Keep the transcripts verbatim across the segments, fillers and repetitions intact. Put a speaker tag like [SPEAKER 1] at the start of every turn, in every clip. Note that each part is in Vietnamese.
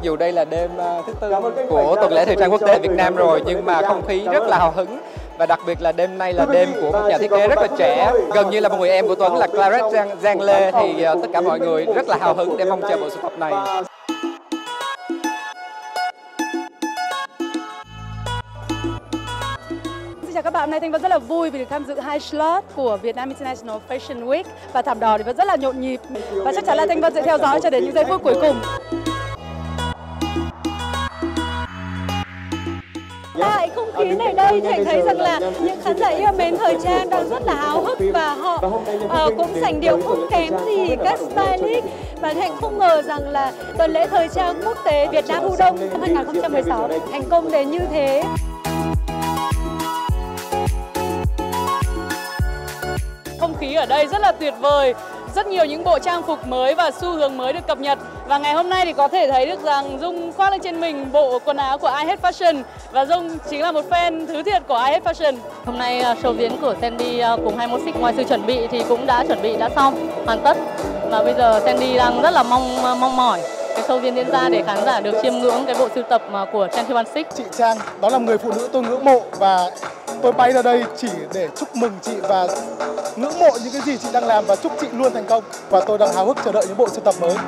[SPEAKER 1] dù đây là đêm thứ tư của tuần lễ thời trang quốc tế Việt Nam rồi, nhưng mà không khí rất là hào hứng. Và đặc biệt là đêm nay là đêm của một nhà thiết kế rất là trẻ, gần như là một người em của Tuấn là Claret Giang, Giang Lê, thì tất cả mọi người rất là hào hứng để mong chờ bộ sưu tập này.
[SPEAKER 2] Chào các bạn, hôm nay Thanh Vân rất là vui vì được tham dự hai slot của Vietnam International Fashion Week và Thảm Đỏ thì vẫn rất là nhộn nhịp và chắc chắn là Thanh Vân sẽ theo dõi cho đến những giây phút cuối cùng. Tại không khí này đây thì thấy rằng là những khán giả yêu mến thời trang đang rất là háo hức và họ uh, cũng sành điệu không kém gì các stylist. Và Hạnh không ngờ rằng là tuần lễ thời trang quốc tế Việt Nam Thu Đông năm hai nghìn không trăm mười sáu thành công đến như thế. Không khí ở đây rất là tuyệt vời, rất nhiều những bộ trang phục mới và xu hướng mới được cập nhật. Và ngày hôm nay thì có thể thấy được rằng Dung khoác lên trên mình bộ quần áo của I Hate Fashion và Dung chính là một fan thứ thiệt của I Hate Fashion.
[SPEAKER 3] Hôm nay show diễn của Sandy cùng hai mươi mốt Xích ngoài sự chuẩn bị thì cũng đã chuẩn bị đã xong, hoàn tất. Và bây giờ Sandy đang rất là mong mong mỏi cái show diễn diễn ra để khán giả được chiêm ngưỡng cái bộ sưu tập của hai mươi mốt Xích.
[SPEAKER 4] Chị Trang, đó là người phụ nữ tôi ngưỡng mộ và tôi bay ra đây chỉ để chúc mừng chị và ngưỡng mộ những cái gì chị đang làm và chúc chị luôn thành công. Và tôi đang háo hức chờ đợi những bộ sưu tập mới.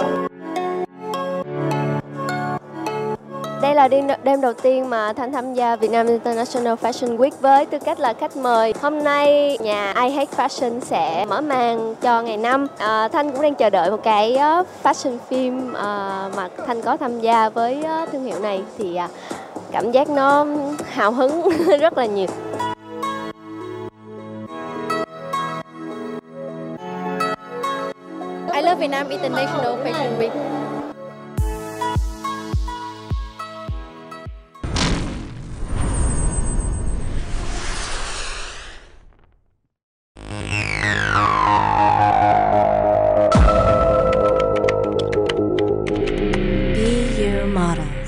[SPEAKER 5] Đây là đêm đầu tiên mà Thanh tham gia Vietnam International Fashion Week với tư cách là khách mời. Hôm nay nhà I Hate Fashion sẽ mở màn cho ngày năm. À, Thanh cũng đang chờ đợi một cái fashion film uh, mà Thanh có tham gia với uh, thương hiệu này thì uh, cảm giác nó hào hứng rất là nhiều.
[SPEAKER 6] I love Vietnam International Fashion Week.
[SPEAKER 7] Be your model.